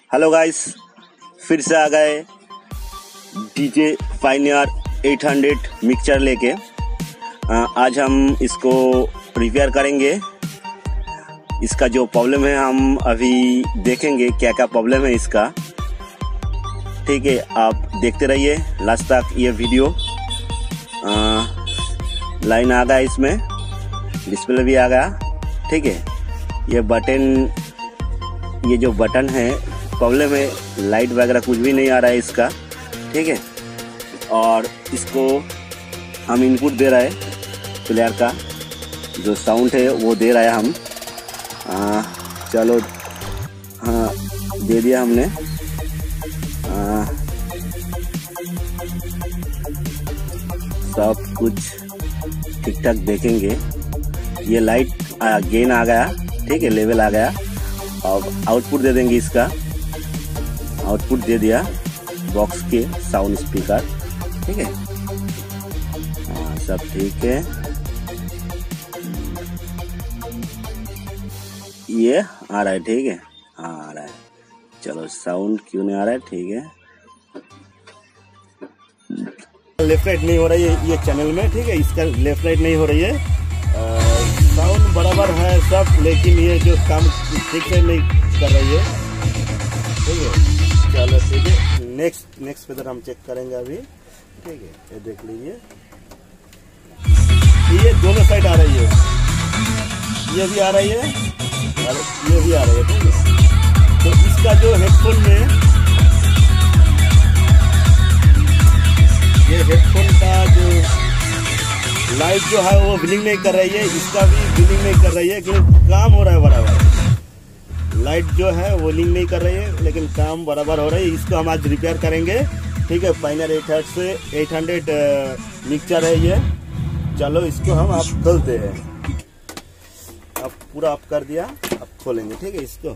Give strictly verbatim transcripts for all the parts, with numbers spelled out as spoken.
Hello guys, फिर से आ गए डीजे फाइनियर एट हंड्रेड मिक्सचर लेके। आज हम इसको रिपेयर करेंगे। इसका जो प्रॉब्लम है हम अभी देखेंगे क्या क्या प्रॉब्लम है इसका। ठीक है, आप देखते रहिए लास्ट तक ये वीडियो। आ, लाइन आ गया, इसमें डिस्प्ले भी आ गया। ठीक है, ये बटन ये जो बटन है प्रॉब्लम है, लाइट वगैरह कुछ भी नहीं आ रहा है इसका। ठीक है, और इसको हम इनपुट दे रहे हैं, प्लेयर का जो साउंड है वो दे रहा है हम। आ, चलो हाँ, दे दिया हमने। आ, सब कुछ ठीक ठाक देखेंगे। ये लाइट गेन आ गया, ठीक है, लेवल आ गया। अब आउटपुट दे देंगे इसका। आउटपुट दे दिया बॉक्स के साउंड स्पीकर। ठीक है, हाँ सब ठीक है। ये आ रहा है, ठीक है, हाँ आ रहा है। चलो, साउंड क्यों नहीं आ रहा है? ठीक है, लेफ्ट राइट नहीं हो रही है ये चैनल में। ठीक है, इसका लेफ्ट राइट नहीं हो रही है। साउंड बराबर है सब, लेकिन ये जो काम ठीक से नहीं कर रही है। ठीक है, चलो ठीक है, नेक्स्ट नेक्स्ट पे हम चेक करेंगे अभी। ठीक है, ये देख लीजिए, ये दोनों साइड आ रही है, ये भी आ रही है और ये भी आ रही है। ठीक है, तो इसका जो हेडफोन में ये हेडफोन का जो लाइट जो है वो ब्लिंक नहीं कर रही है, इसका भी ब्लिंक नहीं कर रही है, लेकिन काम हो रहा है बराबर। लाइट जो है वो लिंक नहीं कर रही है, लेकिन काम बराबर हो रहा है। इसको हम आज रिपेयर करेंगे। ठीक है, फाइनल एट हंड्रेड से एट हंड्रेड मिक्सचर है ये। चलो, इसको हम आप खोलते हैं। अब पूरा आप कर दिया, अब खोलेंगे। ठीक है, इसको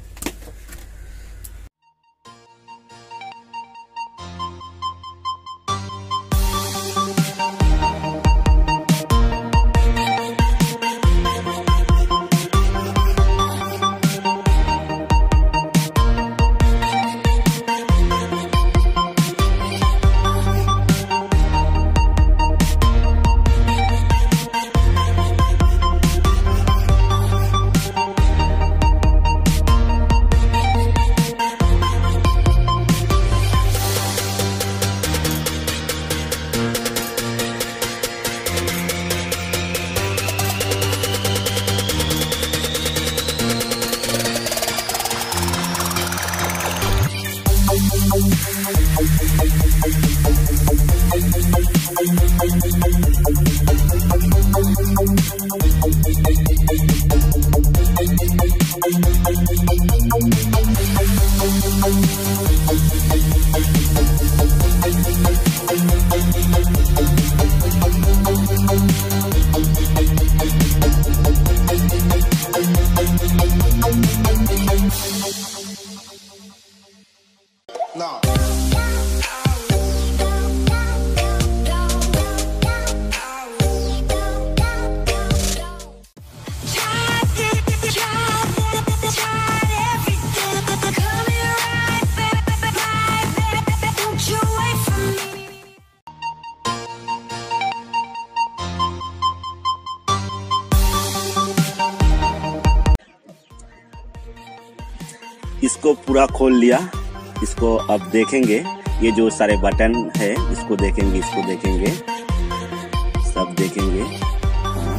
इसको पूरा खोल लिया। इसको अब देखेंगे, ये जो सारे बटन है इसको देखेंगे, इसको देखेंगे, सब देखेंगे। हाँ,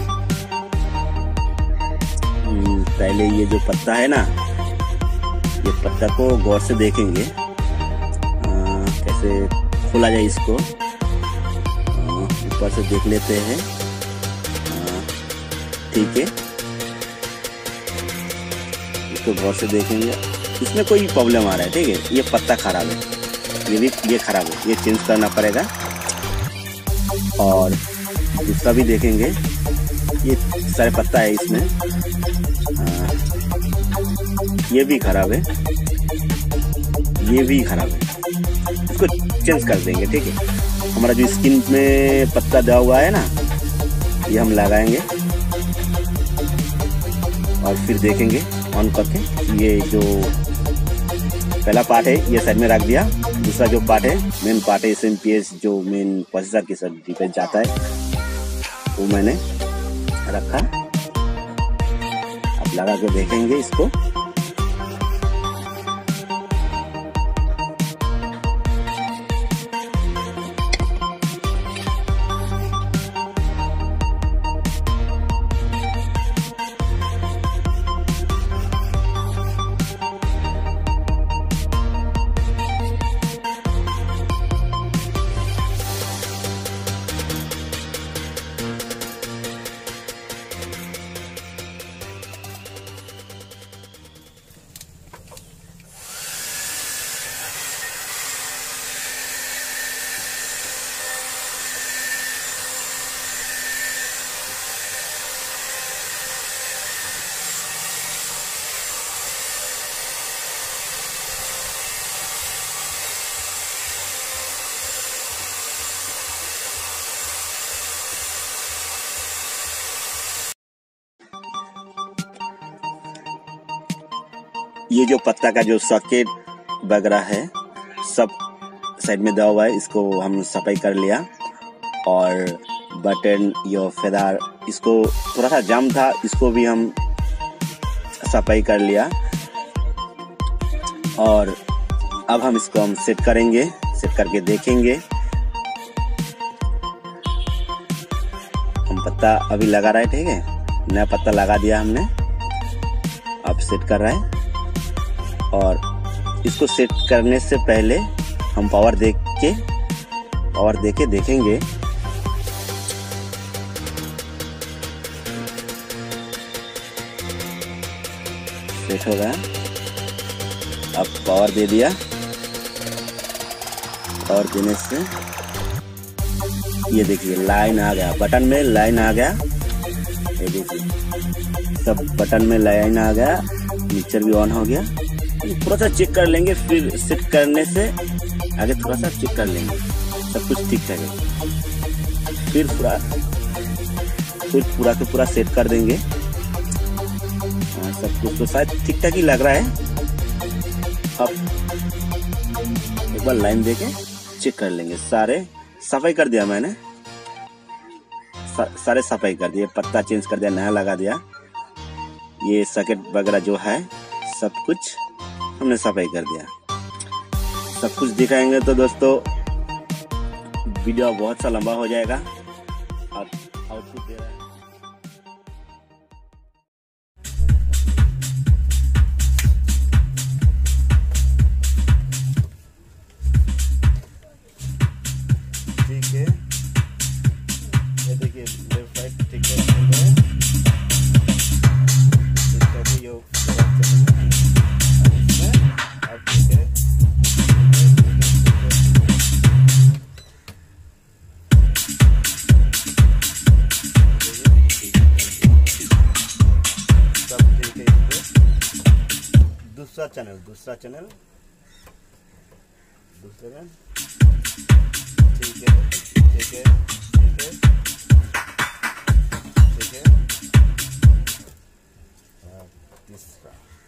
पहले ये जो पत्ता है ना, ये पत्ता को गौर से देखेंगे। आ, कैसे खोला जाए इसको, ऊपर से देख लेते हैं। ठीक है, इसको गौर से देखेंगे। इसमें कोई प्रॉब्लम आ रहा है। ठीक है, ये पत्ता खराब है, ये भी ये खराब है, ये चेंज करना पड़ेगा। और दूसरा भी देखेंगे, ये सारे पत्ता है इसमें, आ, ये भी खराब है, ये भी खराब है, इसको चेंज कर देंगे। ठीक है, हमारा जो स्किन में पत्ता दिया हुआ है ना, ये हम लगाएंगे और फिर देखेंगे ऑन करके। ये जो पहला पार्ट है ये साइड में रख दिया। दूसरा जो पार्ट है मेन पार्ट है एस एम पी एस जो मेन प्रोसेसर के साथ डिपेंड जाता है वो मैंने रखा। अब लगा के देखेंगे इसको। ये जो पत्ता का जो सॉकेट वगैरह है सब साइड में दबा हुआ है, इसको हम सफाई कर लिया। और बटन यो फेदार इसको थोड़ा सा जाम था, इसको भी हम सफाई कर लिया। और अब हम इसको हम सेट करेंगे, सेट करके देखेंगे। हम पत्ता अभी लगा रहे, ठीक है, नया पत्ता लगा दिया हमने, अब सेट कर रहा है। और इसको सेट करने से पहले हम पावर देख के पावर दे के देखेंगे। सेट हो गया। अब पावर दे दिया। पावर देने से ये देखिए लाइन आ गया, बटन में लाइन आ गया। ये देखिए सब बटन में लाइन आ गया, मिक्सर भी ऑन हो गया। थोड़ा सा चेक कर लेंगे, फिर सेट करने से आगे थोड़ा सा चेक कर लेंगे सब कुछ ठीक ठाक है। फिर पूरा फिर पूरा के पूरा सेट कर देंगे। आ, सब कुछ तो शायद ठीक ठाक ही लग रहा है। अब एक बार लाइन देके चेक कर लेंगे। सारे सफाई कर दिया मैंने, सा, सारे सफाई कर दिए, पत्ता चेंज कर दिया, नया लगा दिया। ये सॉकेट वगैरह जो है सब कुछ हमने सफाई कर दिया। सब कुछ दिखाएंगे तो दोस्तों वीडियो बहुत सा लंबा हो जाएगा। और आउटपुट दे रहा है ठीक है। ये देखिए लेफ्ट राइट ठीक है, दूसरा चैनल दूसरा चैनल दूसरा ठीक है ठीक है ठीक है ठीक है। तीसरा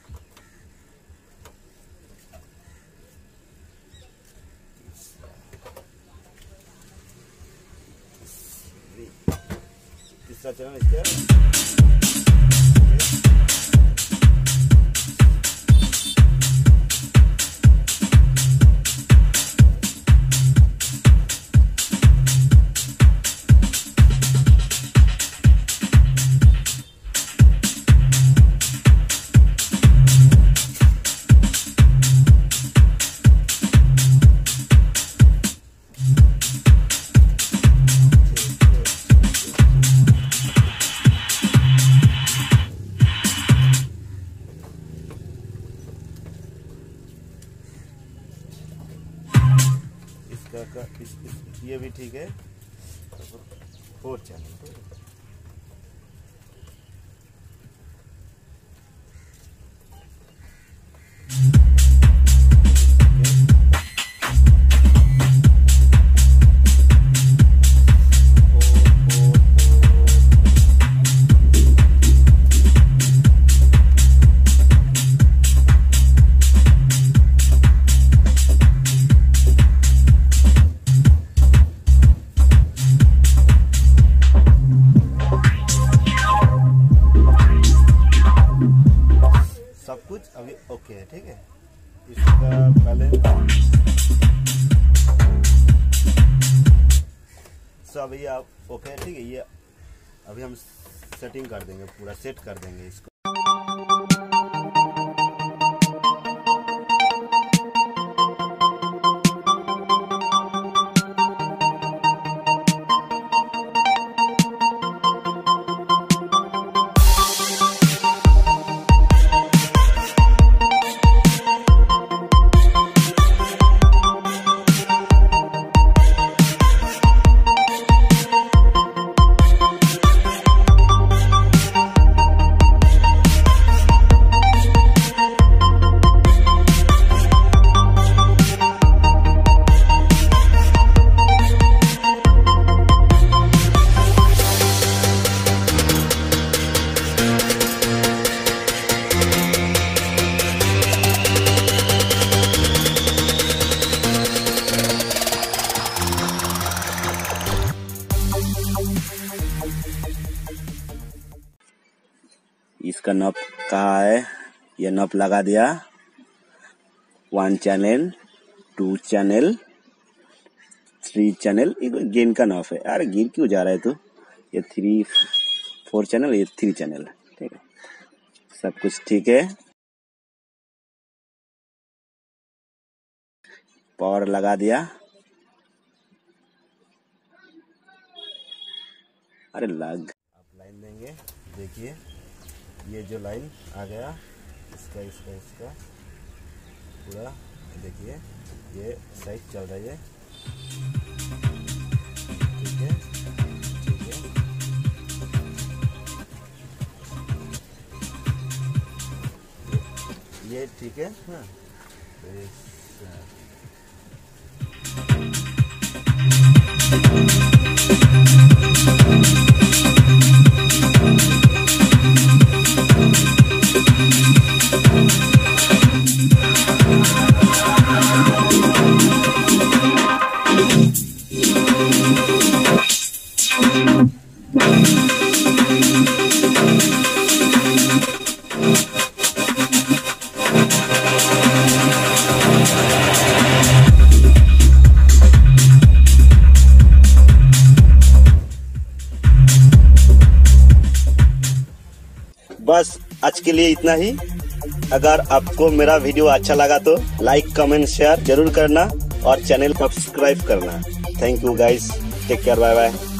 तीसरा चैनल इसके का इस, इस, ये भी ठीक है। फोर चैनल ओके है, ठीक है। इसका पहले सो अभी आप ओके है, ठीक है। ये अभी हम सेटिंग कर देंगे, पूरा सेट कर देंगे इसको। इसका नॉब कहाँ है, ये नॉब लगा दिया। One channel, two channel, three channel, ये गेन का नॉब है। अरे गिर क्यों जा रहा है तू? ये थ्री फोर चैनल, ये थ्री चैनल, ठीक है। सब कुछ ठीक है। पावर लगा दिया। अरे लग आप लाइन देंगे, देखिए ये जो लाइन आ गया, इसका इसका इसका पूरा देखिए, ये साइड चल रही है, ठीक है, ठीक है। ये, ये ठीक है, हाँ। बस आज के लिए इतना ही। अगर आपको मेरा वीडियो अच्छा लगा तो लाइक, कमेंट, शेयर जरूर करना और चैनल सब्सक्राइब करना। Thank you guys, take care, bye bye.